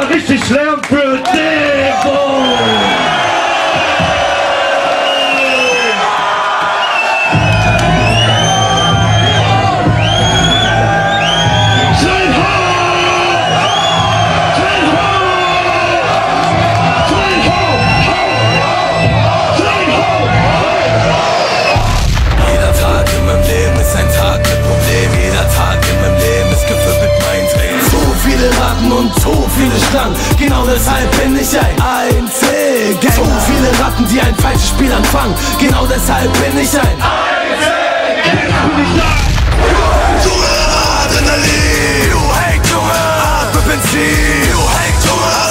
richtig Lärm für Devo! Und so viele Schlangen, genau deshalb bin ich ein Einzelgänger. So viele Ratten, die ein falsches Spiel anfangen, genau deshalb bin ich ein Einzelgänger. Junge, Adrenalin, du Heck, Junge, atme Benzin, du Heck, Junge.